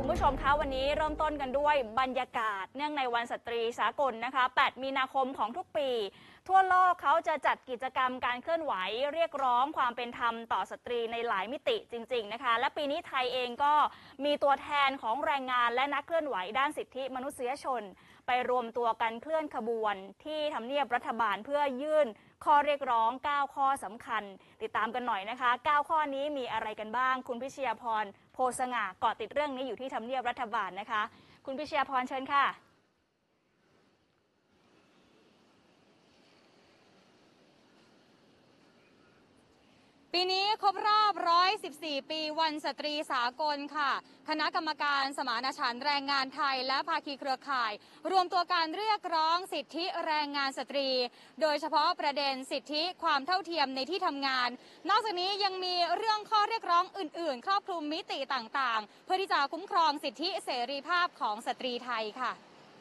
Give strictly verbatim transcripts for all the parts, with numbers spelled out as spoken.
ผู้ชมคะวันนี้เริ่มต้นกันด้วยบรรยากาศเนื่องในวันสตรีสากลนะคะแปดมีนาคมของทุกปีทั่วโลกเขาจะจัดกิจกรรมการเคลื่อนไหวเรียกร้องความเป็นธรรมต่อสตรีในหลายมิติจริงๆนะคะและปีนี้ไทยเองก็มีตัวแทนของแรงงานและนักเคลื่อนไหวด้านสิทธิมนุษยชนไปรวมตัวกันเคลื่อนขบวนที่ทำเนียบรัฐบาลเพื่อยื่นข้อเรียกร้องเก้าข้อสำคัญติดตามกันหน่อยนะคะเก้าข้อนี้มีอะไรกันบ้างคุณพิชยาพรโพสง่าเกาะติดเรื่องนี้อยู่ที่ทำเนียบรัฐบาลนะคะคุณพิชยาพรเชิญค่ะปีนี้ครบรอบหนึ่งร้อยสิบสี่ปีวันสตรีสากลค่ะคณะกรรมการสมานฉันท์แรงงานไทยและภาคีเครือข่ายรวมตัวการเรียกร้องสิทธิแรงงานสตรีโดยเฉพาะประเด็นสิทธิความเท่าเทียมในที่ทำงานนอกจากนี้ยังมีเรื่องข้อเรียกร้องอื่นๆครอบคลุมมิติต่างๆเพื่อที่จะคุ้มครองสิทธิเสรีภาพของสตรีไทยค่ะ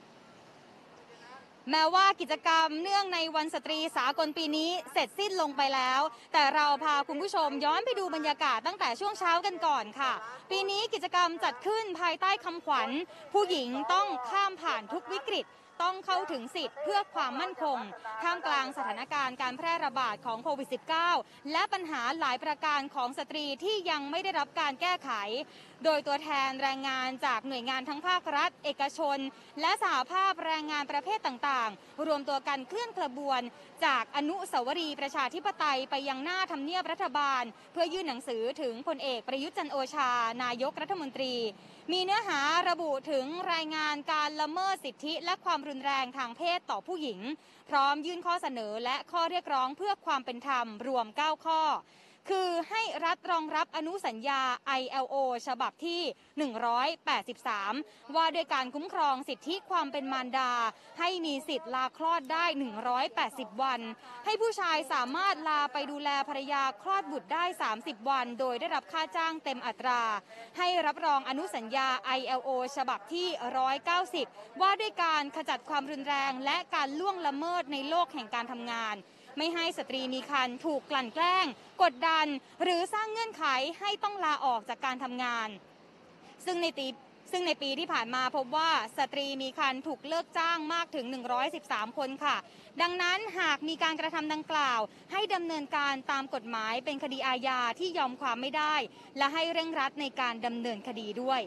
แม้ว่ากิจกรรมเนื่องในวันสตรีสากลปีนี้เสร็จสิ้นลงไปแล้วแต่เราพาคุณผู้ชมย้อนไปดูบรรยากาศตั้งแต่ช่วงเช้ากันก่อนค่ะปีนี้กิจกรรมจัดขึ้นภายใต้คำขวัญผู้หญิงต้องข้ามผ่านทุกวิกฤตต้องเข้าถึงสิทธิ์เพื่อความมั่นคงท่ามกลางสถานการณ์การแพร่ระบาดของโควิด สิบเก้า และปัญหาหลายประการของสตรีที่ยังไม่ได้รับการแก้ไขโดยตัวแทนแรงงานจากหน่วยงานทั้งภาครัฐเอกชนและสหภาพแรงงานประเภทต่างๆรวมตัวกันเคลื่อนขบวนจากอนุสาวรีย์ประชาธิปไตยไปยังหน้าทำเนียบรัฐบาลเพื่อยื่นหนังสือถึงพลเอกประยุทธ์จันทร์โอชานายกรัฐมนตรีมีเนื้อหาระบุถึงรายงานการละเมิดสิทธิและความรุนแรงทางเพศต่อผู้หญิงพร้อมยื่นข้อเสนอและข้อเรียกร้องเพื่อความเป็นธรรมรวมเก้าข้อคือให้รัฐรองรับอนุสัญญา ไอ แอล โอ ฉบับที่หนึ่งร้อยแปดสิบสามว่าด้วยการคุ้มครองสิทธิความเป็นมารดาให้มีสิทธิ์ลาคลอดได้หนึ่งร้อยแปดสิบวันให้ผู้ชายสามารถลาไปดูแลภรรยาคลอดบุตรได้สามสิบวันโดยได้รับค่าจ้างเต็มอัตราให้รับรองอนุสัญญา ไอ แอล โอ ฉบับที่หนึ่งร้อยเก้าสิบว่าด้วยการขจัดความรุนแรงและการล่วงละเมิดในโลกแห่งการทำงานไม่ให้สตรีมีครรภ์ถูกกลั่นแกล้งกดดันหรือสร้างเงื่อนไขให้ต้องลาออกจากการทำงานซึ่งในปีซึ่งในปีที่ผ่านมาพบว่าสตรีมีครรภ์ถูกเลิกจ้างมากถึงหนึ่งร้อยสิบสามคนค่ะดังนั้นหากมีการกระทำดังกล่าวให้ดำเนินการตามกฎหมายเป็นคดีอาญาที่ยอมความไม่ได้และให้เร่งรัดในการดำเนินคดีด้วย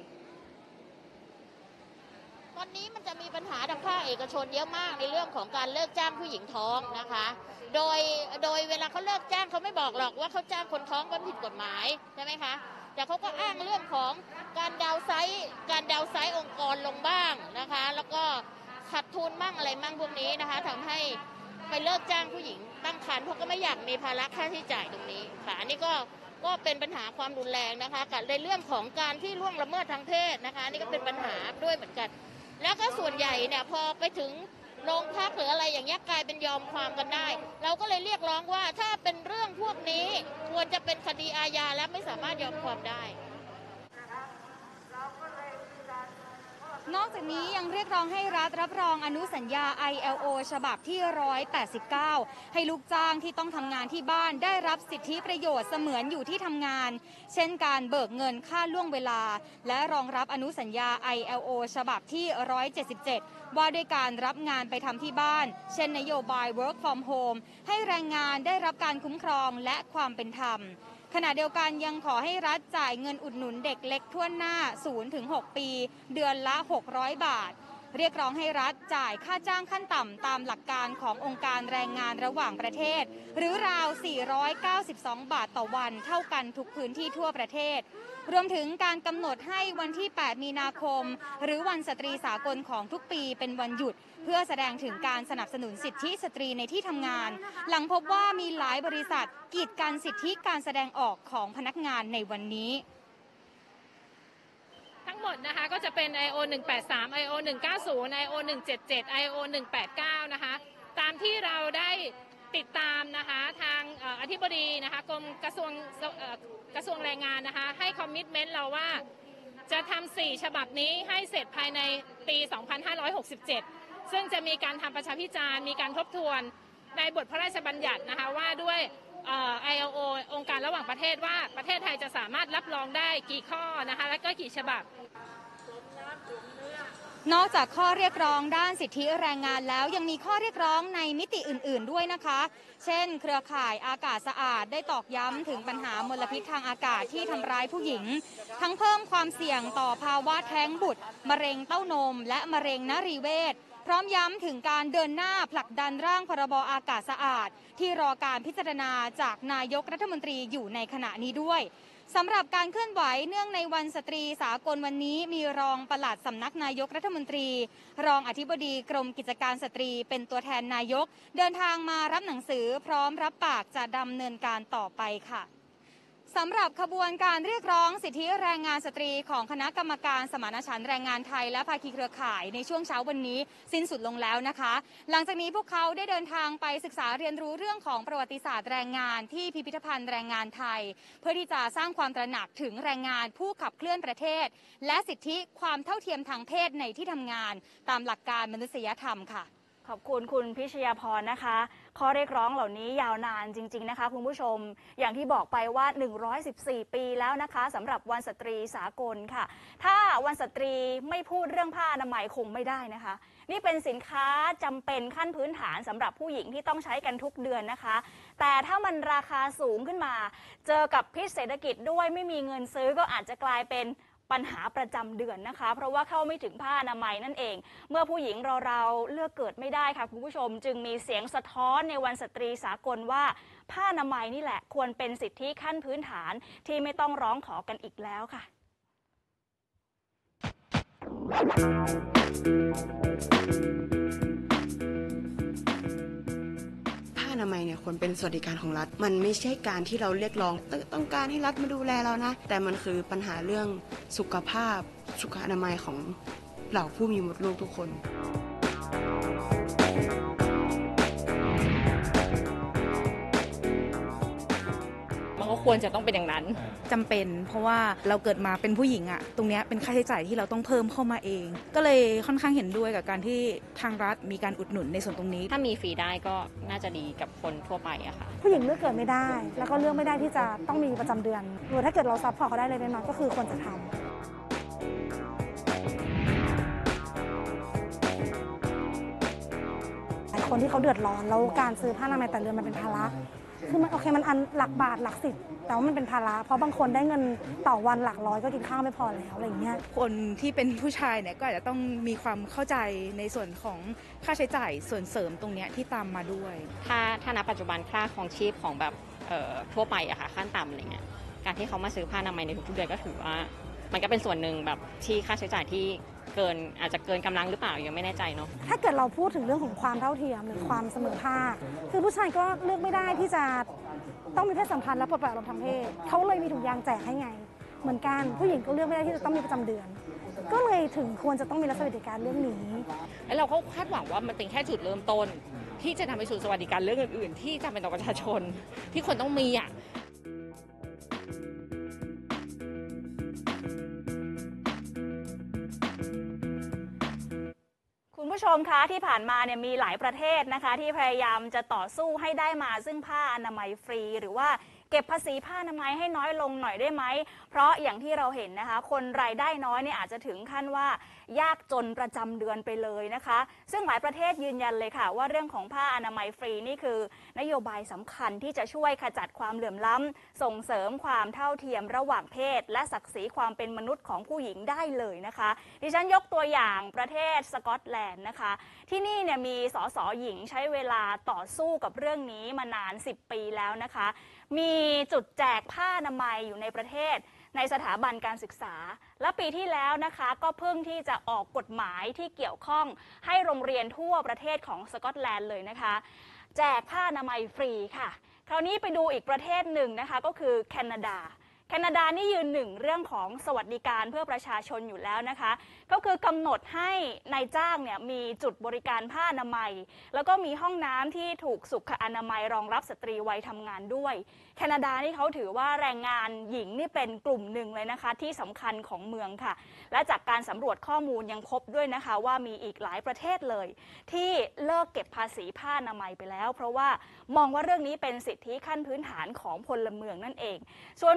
ตอนนี้มันจะมีปัญหาทางภาคเอกชนเยอะมากในเรื่องของการเลิกจ้างผู้หญิงท้องนะคะโดยโดยเวลาเขาเลิกจ้างเขาไม่บอกหรอกว่าเขาจ้างคนท้องว่าผิดกฎหมายใช่ไหมคะแต่เขาก็อ้างเรื่องของการดาวไซส์การดาวไซส์องค์กรลงบ้างนะคะแล้วก็ขาดทุนมั่งอะไรมั่งพวกนี้นะคะทำให้ไปเลิกจ้างผู้หญิงตั้งครรภ์เพราะก็ไม่อยากมีภาระค่าใช้จ่ายตรงนี้ค่ะอันนี้ก็ก็เป็นปัญหาความรุนแรงนะคะกับในเรื่องของการที่ล่วงละเมิดทางเพศนะคะนี่ก็เป็นปัญหาด้วยเหมือนกันแล้วก็ส่วนใหญ่เนี่ยพอไปถึงโรงพักหรืออะไรอย่างเงี้ยกลายเป็นยอมความกันได้เราก็เลยเรียกร้องว่าถ้าเป็นเรื่องพวกนี้ควรจะเป็นคดีอาญาและไม่สามารถยอมความได้นอกจากนี้ยังเรียกร้องให้รัฐรับรองอนุสัญญา ไอ แอล โอ ฉบับที่หนึ่งร้อยแปดสิบเก้าให้ลูกจ้างที่ต้องทำงานที่บ้านได้รับสิทธิประโยชน์เสมือนอยู่ที่ทำงานเช่นการเบิกเงินค่าล่วงเวลาและรองรับอนุสัญญา ไอ แอล โอ ฉบับที่หนึ่งร้อยเจ็ดสิบเจ็ดว่าด้วยการรับงานไปทำที่บ้านเช่นนโยบาย work from home ให้แรงงานได้รับการคุ้มครองและความเป็นธรรมขณะเดียวกันยังขอให้รัฐจ่ายเงินอุดหนุนเด็กเล็กทั่วหน้า ศูนย์ถึงหก ปีเดือนละหกร้อยบาทเรียกร้องให้รัฐจ่ายค่าจ้างขั้นต่ำตามหลักการขององค์การแรงงานระหว่างประเทศหรือราวสี่ร้อยเก้าสิบสองบาทต่อวันเท่ากันทุกพื้นที่ทั่วประเทศรวมถึงการกำหนดให้วันที่แปดมีนาคมหรือวันสตรีสากลของทุกปีเป็นวันหยุดเพื่อแสดงถึงการสนับสนุนสิทธิสตรีในที่ทำงานหลังพบว่ามีหลายบริษัทกีดกันสิทธิการแสดงออกของพนักงานในวันนี้ทั้งหมดนะคะก็จะเป็น ไอ โอ หนึ่งแปดสาม ไอ โอ หนึ่งเก้าศูนย์ ไอ โอ หนึ่งเจ็ดเจ็ด ไอ โอ หนึ่งแปดเก้านะคะตามที่เราได้ติดตามนะคะทางอธิบดีนะคะกรมกระทรวงกระทรวงแรงงานนะคะให้คอมมิตเมนต์เราว่าจะทำสี่ฉบับนี้ให้เสร็จภายในปีสองพันห้าร้อยหกสิบเจ็ดซึ่งจะมีการทำประชาพิจารณ์มีการทบทวนในบทพระราชบัญญัตินะคะว่าด้วย ไอ แอล โอ องค์การระหว่างประเทศว่าประเทศไทยจะสามารถรับรองได้กี่ข้อนะคะและก็กี่ฉบับนอกจากข้อเรียกร้องด้านสิทธิแรงงานแล้วยังมีข้อเรียกร้องในมิติอื่นๆด้วยนะคะเช่นเครือข่ายอากาศสะอาดได้ตอกย้ำถึงปัญหามลพิษทางอากาศที่ทำร้ายผู้หญิงทั้งเพิ่มความเสี่ยงต่อภาวะแท้งบุตรมะเร็งเต้านมและมะเร็งนรีเวชพร้อมย้ำถึงการเดินหน้าผลักดันร่างพรบอากาศสะอาดที่รอการพิจารณาจากนายกรัฐมนตรีอยู่ในขณะนี้ด้วยสำหรับการเคลื่อนไหวเนื่องในวันสตรีสากลวันนี้มีรองปลัดสำนักนายกรัฐมนตรีรองอธิบดีกรมกิจการสตรีเป็นตัวแทนนายกเดินทางมารับหนังสือพร้อมรับปากจะดำเนินการต่อไปค่ะสำหรับขบวนการเรียกร้องสิทธิแรงงานสตรีของคณะกรรมการสมานฉันท์แรงงานไทยและภาคีเครือข่ายในช่วงเช้าวันนี้สิ้นสุดลงแล้วนะคะหลังจากนี้พวกเขาได้เดินทางไปศึกษาเรียนรู้เรื่องของประวัติศาสตร์แรงงานที่พิพิธภัณฑ์แรงงานไทยเพื่อที่จะสร้างความตระหนักถึงแรงงานผู้ขับเคลื่อนประเทศและสิทธิความเท่าเทียมทางเพศในที่ทำงานตามหลักการมนุษยธรรมค่ะขอบคุณคุณพิชยาพรนะคะข้อเรียกร้องเหล่านี้ยาวนานจริงๆนะคะคุณผู้ชมอย่างที่บอกไปว่าหนึ่งร้อยสิบสี่ปีแล้วนะคะสำหรับวันสตรีสากลค่ะถ้าวันสตรีไม่พูดเรื่องผ้าอนามัยคงไม่ได้นะคะนี่เป็นสินค้าจำเป็นขั้นพื้นฐานสำหรับผู้หญิงที่ต้องใช้กันทุกเดือนนะคะแต่ถ้ามันราคาสูงขึ้นมาเจอกับพิษเศรษฐกิจด้วยไม่มีเงินซื้อก็อาจจะกลายเป็นปัญหาประจำเดือนนะคะเพราะว่าเข้าไม่ถึงผ้าอนามัยนั่นเองเมื่อผู้หญิงเราเราเลือกเกิดไม่ได้ค่ะคุณผู้ชมจึงมีเสียงสะท้อนในวันสตรีสากลว่าผ้าอนามัยนี่แหละควรเป็นสิทธิขั้นพื้นฐานที่ไม่ต้องร้องขอกันอีกแล้วค่ะอนามัยเนี่ยควรเป็นสวัสดิการของรัฐมันไม่ใช่การที่เราเรียกร้องต้องการให้รัฐมาดูแลเรานะแต่มันคือปัญหาเรื่องสุขภาพสุขอนามัยของเหล่าผู้มีมดลูกทุกคนมันก็ควรจะต้องเป็นอย่างนั้นจำเป็นเพราะว่าเราเกิดมาเป็นผู้หญิงอะตรงนี้เป็นค่าใช้จ่ายที่เราต้องเพิ่มเข้ามาเองก็เลยค่อนข้างเห็นด้วยกับการที่ทางรัฐมีการอุดหนุนในส่วนตรงนี้ถ้ามีฟรีได้ก็น่าจะดีกับคนทั่วไปอะค่ะผู้หญิงเลือกเกิดไม่ได้แล้วก็เลือกไม่ได้ที่จะต้องมีประจำเดือนหรือถ้าเกิดเราซัพพอร์ตเขาได้เลยแน่นอนก็คือควรจะทำคนที่เขาเดือดร้อนแล้วการซื้อผ้าอนามัยแต่เดือนมันเป็นภาระคือมันโอเคมันอันหลักบาทหลักสิบแต่ว่ามันเป็นภาระเพราะบางคนได้เงินต่อวันหลักร้อยก็กินข้าวไม่พอแล้วอะไรอย่างเงี้ยคนที่เป็นผู้ชายเนี่ยก็อาจจะต้องมีความเข้าใจในส่วนของค่าใช้จ่ายส่วนเสริมตรงนี้ที่ตามมาด้วยถ้าถ้าณปัจจุบันค่าของชีพของแบบเอ่อทั่วไปอะค่ะขั้นต่ำอะไรเงี้ยการที่เขามาซื้อผ้าอนามัยในทุกๆเดือนก็ถือว่ามันก็เป็นส่วนหนึ่งแบบที่ค่าใช้จ่ายที่เกินอาจจะเกินกำลังหรือเปล่ายังไม่แน่ใจเนาะถ้าเกิดเราพูดถึงเรื่องของความเท่าเทียมหรือความเสมอภาคคือผู้ชายก็เลือกไม่ได้ที่จะต้องมีเพศสัมพันธ์และปลดปล่อยอารมณ์ทางเพศเขาเลยมีถุงยางแจกให้ไงเหมือนกันผู้หญิงก็เลือกไม่ได้ที่จะต้องมีประจำเดือนก็เลยถึงควรจะต้องมีรัฐสวัสดิการเรื่องนี้แล้วเราก็คาดหวังว่ามันเป็นแค่จุดเริ่มต้นที่จะทำไปสู่สวัสดิการเรื่องอื่นๆที่จำเป็นต่อประชาชนที่คนต้องมีอ่ะคุณผู้ชมคะที่ผ่านมาเนี่ยมีหลายประเทศนะคะที่พยายามจะต่อสู้ให้ได้มาซึ่งผ้าอนามัยฟรีหรือว่าเก็บภาษีผ้าอนามัยให้น้อยลงหน่อยได้ไหมเพราะอย่างที่เราเห็นนะคะคนรายได้น้อยเนี่ยอาจจะถึงขั้นว่ายากจนประจำเดือนไปเลยนะคะซึ่งหลายประเทศยืนยันเลยค่ะว่าเรื่องของผ้าอนามัยฟรีนี่คือนโยบายสำคัญที่จะช่วยขจัดความเหลื่อมล้ำส่งเสริมความเท่าเทียมระหว่างเพศและศักดิ์ศรีความเป็นมนุษย์ของผู้หญิงได้เลยนะคะดิฉันยกตัวอย่างประเทศสกอตแลนด์นะคะที่นี่เนี่ยมีสสหญิงใช้เวลาต่อสู้กับเรื่องนี้มานานสิบปีแล้วนะคะมีจุดแจกผ้าอนามัยอยู่ในประเทศในสถาบันการศึกษาและปีที่แล้วนะคะก็เพิ่งที่จะออกกฎหมายที่เกี่ยวข้องให้โรงเรียนทั่วประเทศของสกอตแลนด์เลยนะคะแจกผ้าอนามัยฟรีค่ะคราวนี้ไปดูอีกประเทศหนึ่งนะคะก็คือแคนาดาแคนาดานี่ยืนหนึ่งเรื่องของสวัสดิการเพื่อประชาชนอยู่แล้วนะคะก็คือกำหนดให้นายจ้างเนี่ยมีจุดบริการผ้าอนามัยแล้วก็มีห้องน้ำที่ถูกสุขอนามัยรองรับสตรีวัยทำงานด้วยแคนาดานี่เขาถือว่าแรงงานหญิงนี่เป็นกลุ่มหนึ่งเลยนะคะที่สำคัญของเมืองค่ะและจากการสำรวจข้อมูลยังพบด้วยนะคะว่ามีอีกหลายประเทศเลยที่เลิกเก็บภาษีผ้าอนามัยไปแล้วเพราะว่ามองว่าเรื่องนี้เป็นสิทธิขั้นพื้นฐานของพลเมืองนั่นเองส่วนคุณผู้ชม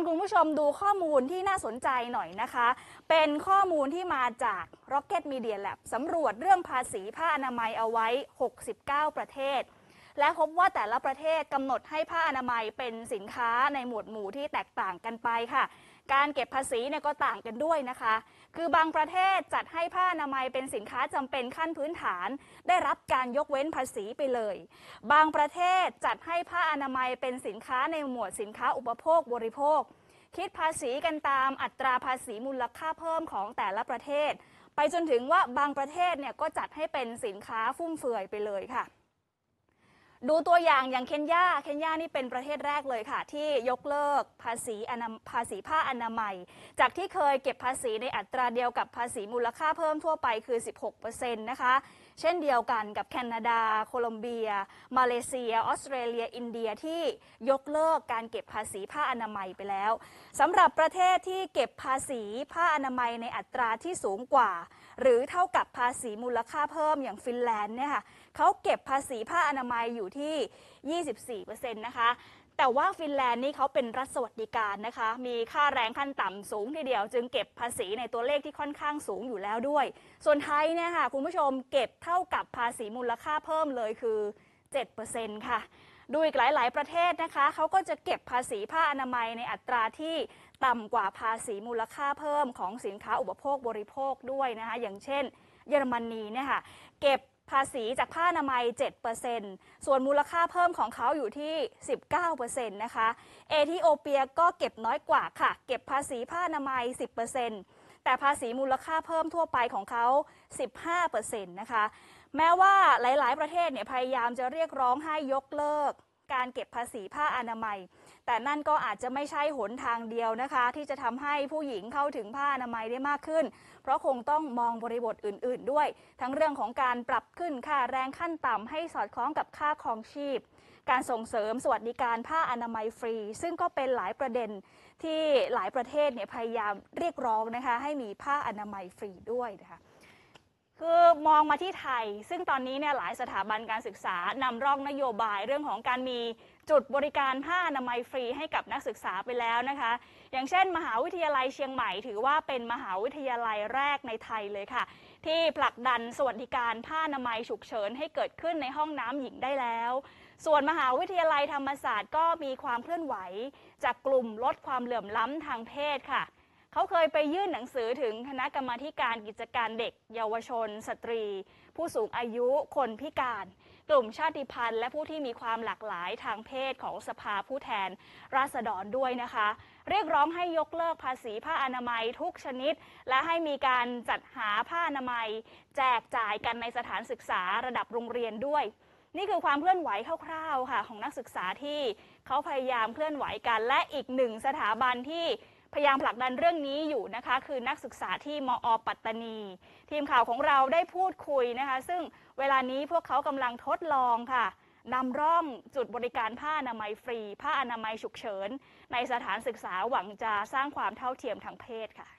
มดูข้อมูลที่น่าสนใจหน่อยนะคะ เป็นข้อมูลที่มาจาก Rocket Media Lab สำรวจเรื่องภาษีผ้าอนามัยเอาไว้หกสิบเก้าประเทศและพบว่าแต่ละประเทศกำหนดให้ผ้าอนามัยเป็นสินค้าในหมวดหมู่ที่แตกต่างกันไปค่ะการเก็บภาษีเนี่ยก็ต่างกันด้วยนะคะคือบางประเทศจัดให้ผ้าอนามัยเป็นสินค้าจำเป็นขั้นพื้นฐานได้รับการยกเว้นภาษีไปเลยบางประเทศจัดให้ผ้าอนามัยเป็นสินค้าในหมวดสินค้าอุปโภคบริโภคคิดภาษีกันตามอัตราภาษีมูลค่าเพิ่มของแต่ละประเทศไปจนถึงว่าบางประเทศเนี่ยก็จัดให้เป็นสินค้าฟุ่มเฟือยไปเลยค่ะดูตัวอย่างอย่างเคนยาเคนยานี่เป็นประเทศแรกเลยค่ะที่ยกเลิกภาษีอนาภาษีผ้าอนามัยจากที่เคยเก็บภาษีในอัตราเดียวกับภาษีมูลค่าเพิ่มทั่วไปคือ สิบหกเปอร์เซ็นต์ นะคะเช่นเดียวกันกับแคนาดาโคลอมเบียมาเลเซียออสเตรเลียอินเดียที่ยกเลิกการเก็บภาษีผ้าอนามัยไปแล้วสำหรับประเทศที่เก็บภาษีผ้าอนามัยในอัตราที่สูงกว่าหรือเท่ากับภาษีมูลค่าเพิ่มอย่างฟินแลนด์เนี่ยค่ะเขาเก็บภาษีผ้าอนามัยอยู่ที่ ยี่สิบสี่เปอร์เซ็นต์ นะคะแต่ว่าฟินแลนด์นี่เขาเป็นรัฐสวัสดิการนะคะมีค่าแรงขั้นต่ำสูงทีเดียวจึงเก็บภาษีในตัวเลขที่ค่อนข้างสูงอยู่แล้วด้วยส่วนไทยเนี่ยค่ะคุณผู้ชมเก็บเท่ากับภาษีมูลค่าเพิ่มเลยคือ เจ็ดเปอร์เซ็นต์ ค่ะดูอีกหลายๆประเทศนะคะเขาก็จะเก็บภาษีผ้าอนามัยในอัตราที่ต่ำกว่าภาษีมูลค่าเพิ่มของสินค้าอุปโภคบริโภคด้วยนะคะอย่างเช่นเยอรมนีเนี่ยค่ะเก็บภาษีจากผ้าอนามัย เจ็ดเปอร์เซ็นต์ ส่วนมูลค่าเพิ่มของเขาอยู่ที่ สิบเก้าเปอร์เซ็นต์ นะคะเอธิโอเปียก็เก็บน้อยกว่าค่ะเก็บภาษีผ้าอนามัย สิบเปอร์เซ็นต์ แต่ภาษีมูลค่าเพิ่มทั่วไปของเขา สิบห้าเปอร์เซ็นต์ นะคะแม้ว่าหลายๆประเทศเนี่ยพยายามจะเรียกร้องให้ยกเลิกการเก็บภาษีผ้าอนามัยแต่นั่นก็อาจจะไม่ใช่หนทางเดียวนะคะที่จะทำให้ผู้หญิงเข้าถึงผ้าอนามัยได้มากขึ้นเพราะคงต้องมองบริบทอื่นๆด้วยทั้งเรื่องของการปรับขึ้นค่าแรงขั้นต่ำให้สอดคล้องกับค่าครองชีพการส่งเสริมสวัสดิการผ้าอนามัยฟรีซึ่งก็เป็นหลายประเด็นที่หลายประเทศเนี่ยพยายามเรียกร้องนะคะให้มีผ้าอนามัยฟรีด้วยนะคะคือมองมาที่ไทยซึ่งตอนนี้เนี่ยหลายสถาบันการศึกษานำร่องนโยบายเรื่องของการมีจุดบริการผ้าอนามัยฟรีให้กับนักศึกษาไปแล้วนะคะอย่างเช่นมหาวิทยาลัยเชียงใหม่ถือว่าเป็นมหาวิทยาลัยแรกในไทยเลยค่ะที่ผลักดันสวัสดิการผ้าอนามัยฉุกเฉินให้เกิดขึ้นในห้องน้ำหญิงได้แล้วส่วนมหาวิทยาลัยธรรมศาสตร์ก็มีความเคลื่อนไหวจากกลุ่มลดความเหลื่อมล้ำทางเพศค่ะเขาเคยไปยื่นหนังสือถึงคณะกรรมาธิการกิจการเด็กเยาวชนสตรีผู้สูงอายุคนพิการกลุ่มชาติพันธุ์และผู้ที่มีความหลากหลายทางเพศของสภาผู้แทนราษฎรด้วยนะคะเรียกร้องให้ยกเลิกภาษีผ้าอนามัยทุกชนิดและให้มีการจัดหาผ้าอนามัยแจกจ่ายกันในสถานศึกษาระดับโรงเรียนด้วยนี่คือความเคลื่อนไหวคร่าวๆค่ะของนักศึกษาที่เขาพยายามเคลื่อนไหวกันและอีกหนึ่งสถาบันที่พยายามผลักดันเรื่องนี้อยู่นะคะคือนักศึกษาที่มอ.ปัตตานีทีมข่าวของเราได้พูดคุยนะคะซึ่งเวลานี้พวกเขากำลังทดลองค่ะนำร่องจุดบริการผ้าอนามัยฟรีผ้าอนามัยฉุกเฉินในสถานศึกษาหวังจะสร้างความเท่าเทียมทางเพศค่ะ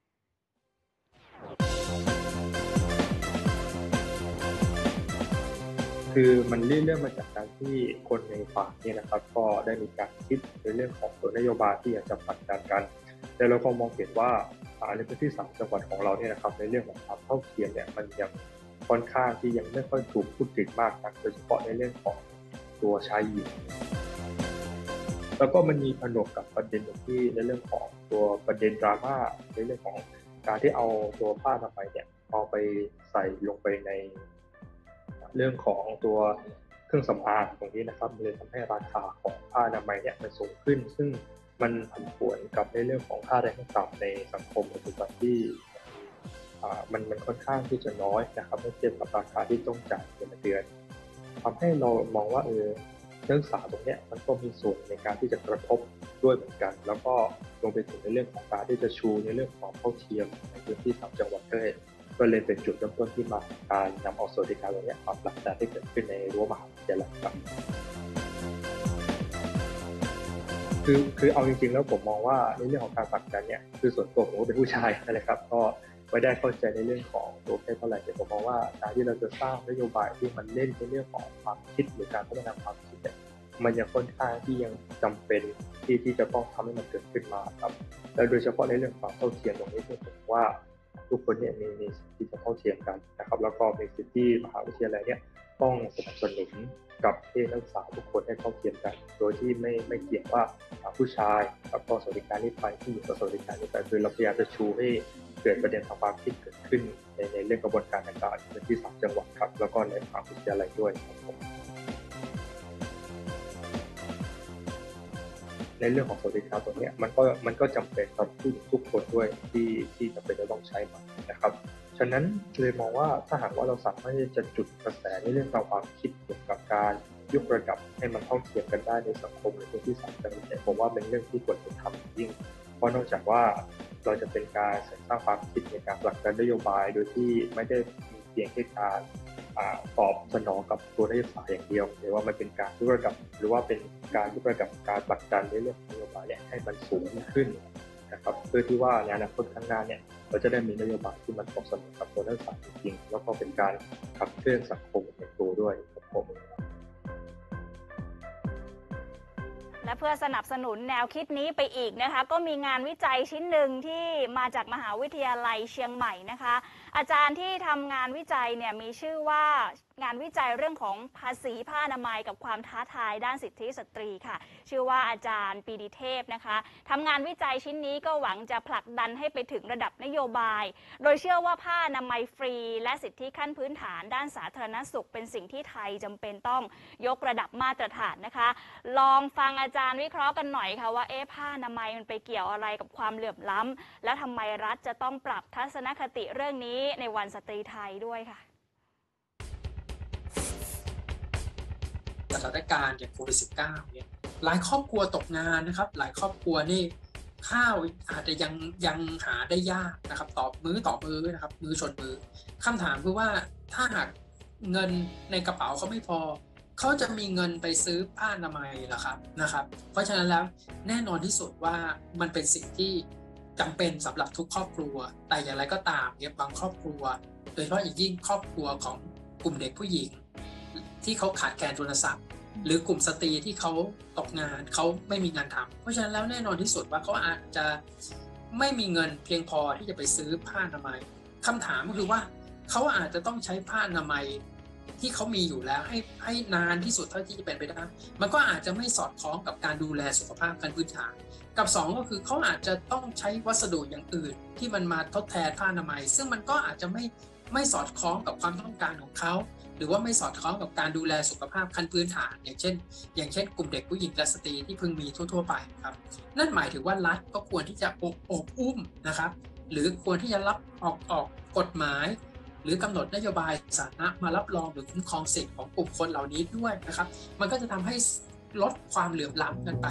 คือมันเรื่องมาจากการที่คนในฝ่ายเนี่ยนะครับก็ได้มีการคิดในเรื่องของตัวนโยบายที่อยากจะผลักดันกันแต่เราก็มองเห็นว่าในพื้นที่สามจังหวัดของเราเนี่ยนะครับในเรื่องของความเท่าเทียมเนี่ยมันยังค่อนข้างที่ยังไม่ค่อยถูกพูดถึงมากนักโดยเฉพาะในเรื่องของตัวชายหญิงแล้วก็มันมีผนวกกับประเด็นที่ในเรื่องของตัวประเด็นดราม่าในเรื่องของการที่เอาตัวผ้าอนามัยเนี่ยเอาไปใส่ลงไปในเรื่องของตัวเครื่องสำอางตรงนี้นะครับเลยทำให้ราคาของผ้าอนามัยเนี่ยมันสูงขึ้นซึ่งมันผันผวนกับในเรื่องของค่าแรงขั้นต่ำในสังคมปัจจุบันที่มันมันค่อนข้างที่จะน้อยนะครับเมื่อเทียบกับราคาที่ต้องจ่ายเป็นเดือนทำให้เรามองว่าเออเรื่องสาตรงนี้มันก็มีส่วนในการที่จะกระทบด้วยเหมือนกันแล้วก็ลงไปถึงในเรื่องของการที่จะชูในเรื่องของเท่าเทียมในพื้นที่สามจังหวัดด้วยก็เลยเป็นจุดเริ่มต้นที่มาการนำเอาสวัสดิการตรงนี้มาผลักดันให้เกิดขึ้นในรั้วมหาวิทยาลัยครับคือคือเอาจริงๆแล้วผมมองว่าในเรื่องของการผลักดันเนี่ยคือส่วนตัวผมก็เป็นผู้ชายนะครับก็ไม่ได้เข้าใจในเรื่องของตัวเพศเท่าไหร่แต่ผมมองว่าการที่เราจะสร้างนโยบายที่มันเล่นในเรื่องของความคิดหรือการพัฒนาความคิดเนี่ยมันยังค่อนข้างที่ยังจำเป็นที่ที่จะต้องทำให้มันเกิดขึ้นมาครับและโดยเฉพาะในเรื่องความเท่าเทียมตรงนี้ที่ผมว่าทุกคนเนี่ยมีมีสิทธิ์ที่จะเท่าเทียมกันนะครับแล้วก็มีสิทธิ์ที่มหาวิทยาลัยเนี่ยต้องสนับสนุนกับเพศนักศึกษาทุกคนให้เท่าเทียมกันโดยที่ไม่ไม่เกี่ยงว่าผู้ชายกับก็สวัสดิการนี้ไปผู้หญิงกับสวัสดิการนี้ไปคือเราพยายามจะชูให้เกิดประเด็นทางความคิดเกิดขึ้นในในเรื่องกระบวนการต่างๆในที่สามจังหวัดครับแล้วก็ในมหาวิทยาลัยด้วยครับผมในเรื่องของสวัสดิการตรงนี้มันก็มันก็จำเป็นกับผู้หญิงทุกคนด้วยที่ที่จำเป็นจะต้องใช้มันนะครับฉะนั้นเลยมองว่าถ้าหากว่าเราสามารถจะจุดกระแสในเรื่องความคิดเกี่ยวกับการยกระดับให้มันเท่าเทียมกันได้ในสังคมในพื้นที่สาธารณะผมว่าเป็นเรื่องที่ควรจะทำยิ่งเพราะนอกจากว่าเราจะเป็นการสร้างความคิดในการผลักดันนโยบายโดยที่ไม่ได้มีเพียงแค่การตอบสนองกับตัวนักศึกษาอย่างเดียวหรือว่ามันเป็นการยกระดับหรือว่าเป็นการยกระดับการผลักดันในเรื่องนโยบายเนี่ยให้มันสูงขึ้นนะครับเพื่อที่ว่าในอนาคตข้างหน้าเนี่ยเราจะได้มีนโยบายที่มันตอบสนองกับตัวนักศึกษาจริงๆแล้วก็เป็นการขับเคลื่อนสังคมในตัวด้วยครับผมและเพื่อสนับสนุนแนวคิดนี้ไปอีกนะคะก็มีงานวิจัยชิ้นหนึ่งที่มาจากมหาวิทยาลัยเชียงใหม่นะคะอาจารย์ที่ทำงานวิจัยเนี่ยมีชื่อว่างานวิจัยเรื่องของภาษีผ้าอนามัยกับความท้าทายด้านสิทธิสตรีค่ะชื่อว่าอาจารย์ปีดีเทพนะคะทำงานวิจัยชิ้นนี้ก็หวังจะผลักดันให้ไปถึงระดับนโยบายโดยเชื่อว่าผ้าอนามัยฟรีและสิทธิขั้นพื้นฐานด้านสาธารณสุขเป็นสิ่งที่ไทยจำเป็นต้องยกระดับมาตรฐานนะคะลองฟังอาจารย์วิเคราะห์กันหน่อยค่ะว่าเอ๊ะผ้าอนามัยมันไปเกี่ยวอะไรกับความเหลื่อมล้ำแล้วทำไมรัฐจะต้องปรับทัศนคติเรื่องนี้ในวันสตรีไทยด้วยค่ะสถานการณ์อย่างโควิด สิบเก้า เนี่ยหลายครอบครัวตกงานนะครับหลายครอบครัวนี่ข้าวอาจจะยังยังหาได้ยากนะครับต่อมื้อต่อมื้อนะครับมื้อชนมื้อคำถามคือว่าถ้าหากเงินในกระเป๋าเขาไม่พอเขาจะมีเงินไปซื้อผ้าอนามัยเหรอครับนะครับเพราะฉะนั้นแล้วแน่นอนที่สุดว่ามันเป็นสิ่งที่จำเป็นสำหรับทุกครอบครัวแต่อย่างไรก็ตามเนี่ยบางครอบครัวโดยเฉพาะอย่างยิ่งครอบครัวของกลุ่มเด็กผู้หญิงที่เขาขาดแคลนทุนทรัพย์หรือกลุ่มสตรีที่เขาตกงานเขาไม่มีงานทำเพราะฉะนั้นแล้วแน่นอนที่สุดว่าเขาอาจจะไม่มีเงินเพียงพอที่จะไปซื้อผ้าอนามัยคำถามก็คือว่าเขาอาจจะต้องใช้ผ้าอนามัยที่เขามีอยู่แล้วให้ให้นานที่สุดเท่าที่จะเป็นไปได้มันก็อาจจะไม่สอดคล้องกับการดูแลสุขภาพขั้นพื้นฐานกับสองก็คือเขาอาจจะต้องใช้วัสดุอย่างอื่นที่มันมาทดแทนผ้าอนามัยซึ่งมันก็อาจจะไม่ไม่สอดคล้องกับความต้องการของเขาหรือว่าไม่สอดคล้องกับการดูแลสุขภาพขั้นพื้นฐานอย่างเช่นอย่างเช่นกลุ่มเด็กผู้หญิงและสตรีที่เพิ่งมีทั่วๆไปครับนั่นหมายถึงว่ารัฐก็ควรที่จะอบอบอุ้มนะครับหรือควรที่จะรับออกออกกฎหมายหรือกำหนดนโยบายสาธารณะมารับรองหรือคุ้มครองสิทธิของกลุ่มคนเหล่านี้ด้วยนะครับมันก็จะทำให้ลดความเหลื่อมล้ำกันไป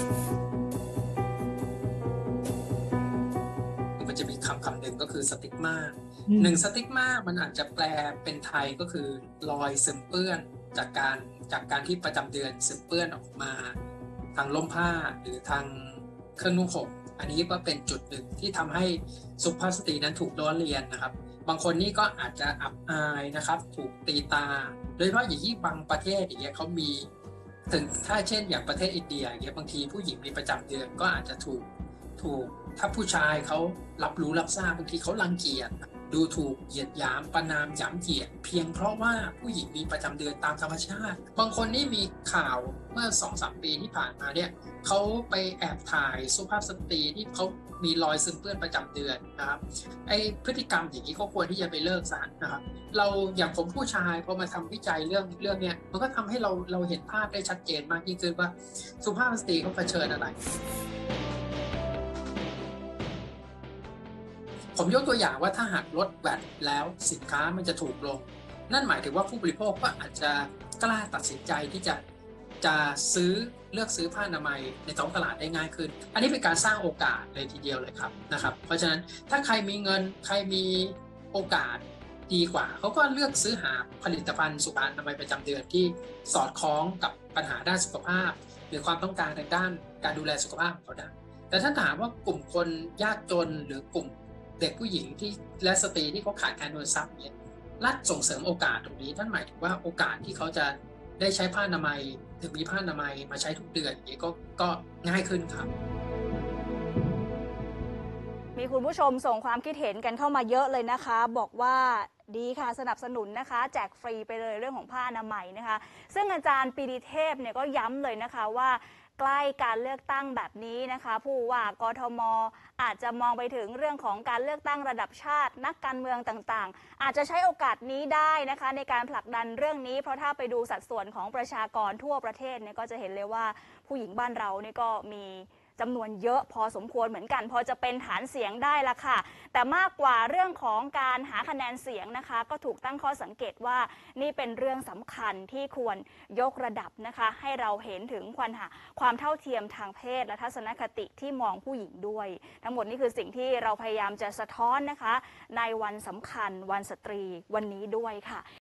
มันจะมีคำคำหนึ่งก็คือสติ๊กมาหนึ่งสติ๊กมามันอาจจะแปลเป็นไทยก็คือรอยซึมเปื้อนจากการจากการที่ประจำเดือนซึมเปื้อนออกมาทางล่มผ้าหรือทางเครื่องนุ่งห่มอันนี้ก็เป็นจุดหนึ่งที่ทำให้สุภาพสตรีนั้นถูกล้อเลียนนะครับบางคนนี่ก็อาจจะอับอายนะครับถูกตีตาโดยเฉพาะอย่างที่บางประเทศอย่างเงี้ยเขามีถึงถ้าเช่นอย่างประเทศอินเดียอย่างเงี้ยบางทีผู้หญิงมีประจำเดือนก็อาจจะถูกถูกถ้าผู้ชายเขารับรู้รับทราบบางทีเขารังเกียจดูถูกเหยียดหยามประณามหยามเหยียดเพียงเพราะว่าผู้หญิงมีประจำเดือนตามธรรมชาติบางคนนี่มีข่าวเมื่อ สองถึงสาม ปีที่ผ่านมาเนี่ยเขาไปแอบถ่ายสุภาพสตรีที่เขามีรอยซึมเปื้อนประจำเดือนนะครับไอพฤติกรรมอย่างนี้ก็ควรที่จะไปเลิกซะนะครับเราอย่างผมผู้ชายพอมาทำวิจัยเรื่องเรื่องเนี้ยมันก็ทำให้เราเราเห็นภาพได้ชัดเจนมากยิ่งขึ้นว่าสุภาพสตรีเขาเผชิญอะไรผมยกตัวอย่างว่าถ้าหากลดแวตแล้วสินค้ามันจะถูกลงนั่นหมายถึงว่าผู้บริโภคก็อาจจะกล้าตัดสินใจที่จะจะซื้อเลือกซื้อผ้าอนามัยในท้องตลาดได้ง่ายขึ้นอันนี้เป็นการสร้างโอกาสเลยทีเดียวเลยครับนะครับเพราะฉะนั้นถ้าใครมีเงินใครมีโอกาสดีกว่าเขาก็เลือกซื้อหาผลิตภัณฑ์สุขอนามัยประจำเดือนที่สอดคล้องกับปัญหาด้านสุขภาพหรือความต้องการทางด้านการดูแลสุขภาพของเขาได้แต่ถ้าถามว่ากลุ่มคนยากจนหรือกลุ่มเด็กผู้หญิงที่และสตรีที่เขาขาดแคลนทุนทรัพย์เนี่ยรัฐส่งเสริมโอกาสตรงนี้นั่นหมายถึงว่าโอกาสที่เขาจะได้ใช้ผ้าอนามัยหรือมีผ้าอนามัยมาใช้ทุกเดือนอย่างนี้ก็ก็ง่ายขึ้นครับมีคุณผู้ชมส่งความคิดเห็นกันเข้ามาเยอะเลยนะคะ บอกว่าดีค่ะสนับสนุนนะคะแจกฟรีไปเลยเรื่องของผ้าอนามัยนะคะซึ่งอาจารย์ปรีดีเทพเนี่ยก็ย้ำเลยนะคะว่าใกล้การเลือกตั้งแบบนี้นะคะผู้ว่ากทม.อาจจะมองไปถึงเรื่องของการเลือกตั้งระดับชาตินักการเมืองต่างๆอาจจะใช้โอกาสนี้ได้นะคะในการผลักดันเรื่องนี้เพราะถ้าไปดูสัดส่วนของประชากรทั่วประเทศเนี่ยก็จะเห็นเลยว่าผู้หญิงบ้านเราเนี่ยก็มีจำนวนเยอะพอสมควรเหมือนกันพอจะเป็นฐานเสียงได้ละค่ะแต่มากกว่าเรื่องของการหาคะแนนเสียงนะคะก็ถูกตั้งข้อสังเกตว่านี่เป็นเรื่องสำคัญที่ควรยกระดับนะคะให้เราเห็นถึงความความเท่าเทียมทางเพศและทัศนคติที่มองผู้หญิงด้วยทั้งหมดนี่คือสิ่งที่เราพยายามจะสะท้อนนะคะในวันสำคัญวันสตรีวันนี้ด้วยค่ะ